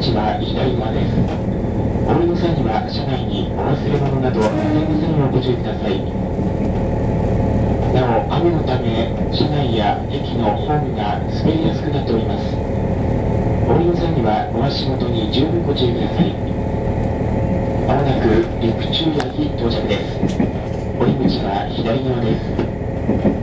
口は左側です。お降りの際には車内にお忘れ物など忘れませんようご注意ください。なお、雨のため車内や駅のホームが滑りやすくなっております。お降りの際にはお足元に十分ご注意ください。まもなく陸中駅到着です。降り口は左側です。